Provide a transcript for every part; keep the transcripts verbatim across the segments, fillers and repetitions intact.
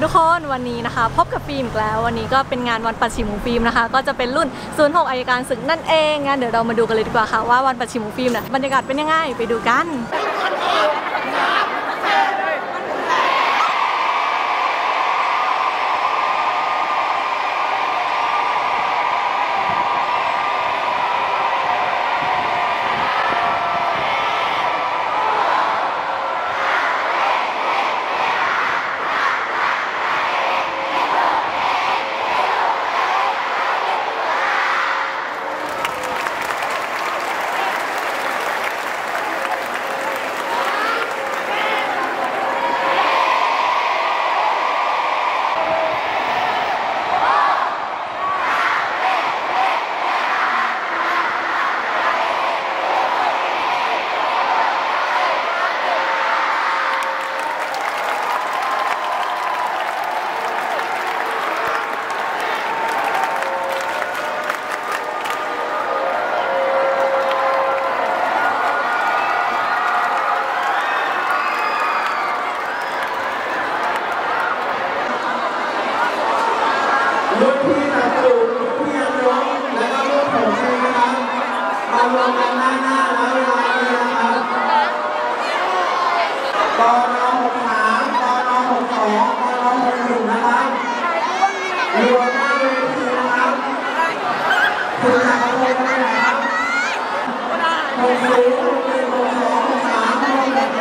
ทุกคนวันนี้นะคะพบกับฟิล์มอีกแล้ววันนี้ก็เป็นงานวันปัดฉิมของฟิล์มนะคะก็จะเป็นรุ่นศูนย์หกอัยการศึกนั่นเองงั้นเดี๋ยวเรามาดูกันเลยดีกว่าค่ะว่าวันปัดฉิมของฟิล์มเนี่ยบรรยากาศเป็นยังไงไปดูกันรุ่นพี่ตัดสูงรุ่นพี่ยังยงและก็รุ่นผมเองนะครับมารวมกันด้านหน้าแล้วเวลานี้นะครับปนหกสามปนหกสองปนหกหนึ่งนะครับรวมหน้าเวทีนะครับคุณจะมาลงได้ไหมครับหกศูนย์หกหนึ่งหกสองหกสามหกหนึ่ง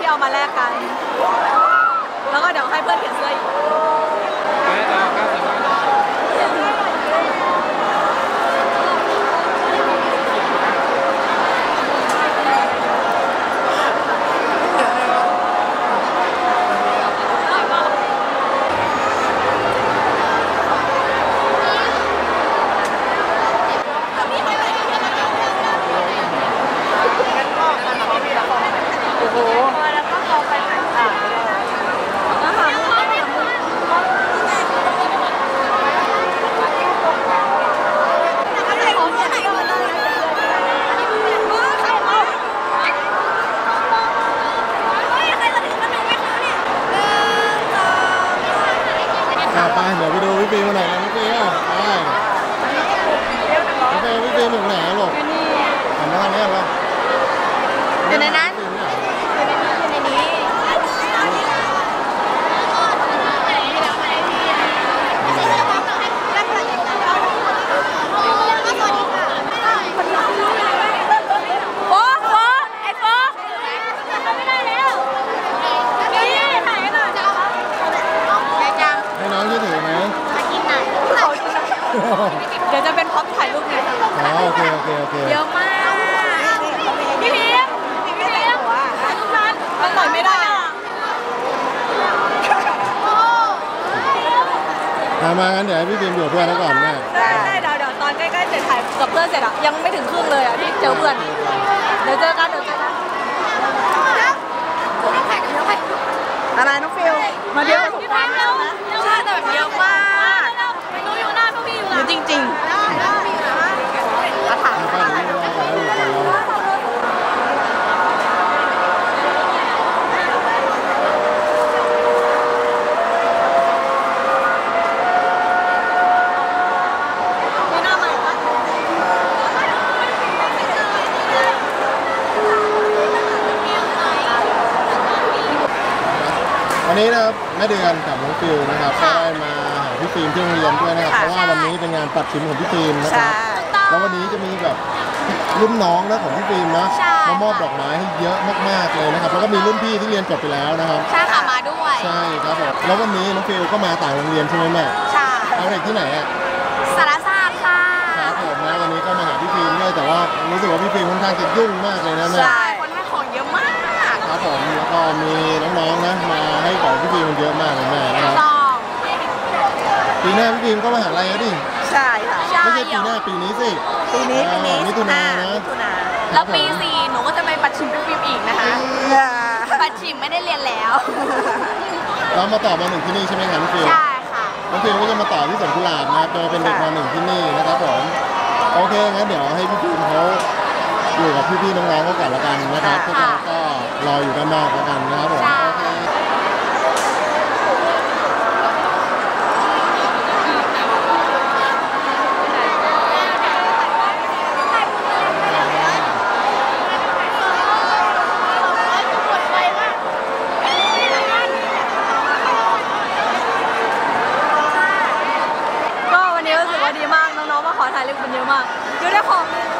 ที่เอามาแลกกัน แล้วก็เดี๋ยวให้เพื่อนเขียนเสื้ออีกไปเดี๋ยวไปดูพี่ฟิล์มหน่อยนะพี่ฟิล์มไปพี่ฟิล์มพี่ฟิล์มอยู่ไหนหรอหันมาทางนี้เหรออยู่ในนั้นเดี๋ยวจะเป็นพร็อพถ่ายรูปไงอ๋อโอเคโอเคโอเคเยอะมากพี่พิมพี่พิมถ่ายรูปนั้นมันหน่อยไม่ได้มามางั้นเดี๋ยวให้พี่พิมอยู่เพื่อนแล้วก่อนแม่ได้ได้เดี๋ยวเดี๋ยวตอนใกล้ๆเสร็จถ่ายกับเพื่อนเสร็จอะยังไม่ถึงครึ่งเลยอะที่เจอเพื่อนเดี๋ยวเจอกันเดี๋ยวเจอกันอะไรน้องฟิลมาเดียวกับพี่พิมแล้วใช่แต่แบบเยอะมากดูอยู่หน้าพวกพี่อยู่แล้วจริงๆถ่ายวันนี้นะครับแม่เดือนกับน้องฟิลนะครับก็ได้มาหาพี่ฟิล์มที่โรงเรียนด้วยนะครับเพราะว่าวันนี้เป็นงานปัดชิมของพี่ฟิล์มนะครับแล้ววันนี้จะมีแบบรุ่นน้องนะของพี่ฟิล์มนะมามอบดอกไม้ให้เยอะมากๆเลยนะครับแล้วก็มีรุ่นพี่ที่เรียนจบไปแล้วนะครับใช่ค่ะมาด้วยใช่ครับผมแล้ววันนี้น้องฟิลก็มาต่างโรงเรียนใช่ไหมแม่ใช่เอาเด็กที่ไหนอ่ะสารศาสตร์ค่ะครับผมนะวันนี้ก็มาหาพี่ฟิล์มด้วยแต่ว่ารู้สึกว่าพี่ฟิล์มค่อนข้างจะยุ่งมากเลยนะแม่ใช่คนให้ของเยอะมากครับผมแล้วก็มีน้องๆนะมาให้ของพี่ฟิล์มเยอะมากเลยแม่นะครับปีหน้าพี่ฟิล์มก็มหาลัยแล้วดิใช่ค่ะไม่ใช่ปีหน้าปีนี้สิปีนี้ปีนี้มิถุนายนนะแล้วปีสี่หนูก็จะไปปัดชิมพี่ฟิล์มอีกนะคะปัดชิมไม่ได้เรียนแล้วเรามาต่อมาหนึ่งที่นี่ใช่ไหมครับพี่ฟิล์มใช่ค่ะน้องฟิล์มก็จะมาต่อที่สวนกุหลาบนะครับโดยเป็นเด็กมาหนึ่งที่นี่นะครับผมโอเคงั้นเดี๋ยวให้พี่ฟิล์มเขาอยู่กับพี่ๆน้องๆก็ก่อนละกันนะครับพวกเราก็รออยู่ด้านนอกละกันนะครับผมดีมากน้องๆมาขอถ่ายรูปกันเยอะมากเยอะได้ของ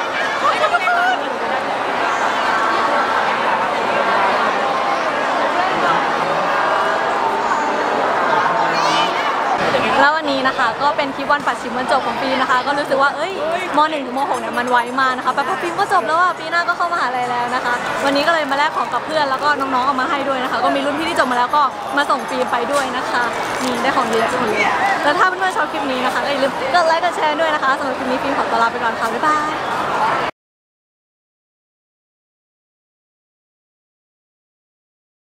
แล้ววันนี้นะคะก็เป็นคลิปวันปัดชิมวันจบของปีนะคะก็รู้สึกว่าเอ้ยม หนึ่ง ถึงม หกเนี่ยมันไวมากนะคะแป๊บปีก็จบแล้วอ่ะปีหน้าก็เข้ามหาลัยแล้วนะคะวันนี้ก็เลยมาแลกของกับเพื่อนแล้วก็น้องๆเอามาให้ด้วยนะคะก็มีรุ่นพี่ที่จบมาแล้วก็มาส่งฟิล์มไปด้วยนะคะนี่ได้ของเยอะทุกคนเลยแล้วถ้าเพื่อนๆชอบคลิปนี้นะคะก็อย่าลืมกดไลค์กดแชร์ด้วยนะคะสำหรับคลิปนี้ฟิล์มขอตัวลาไปก่อนค่ะบ๊ายบาย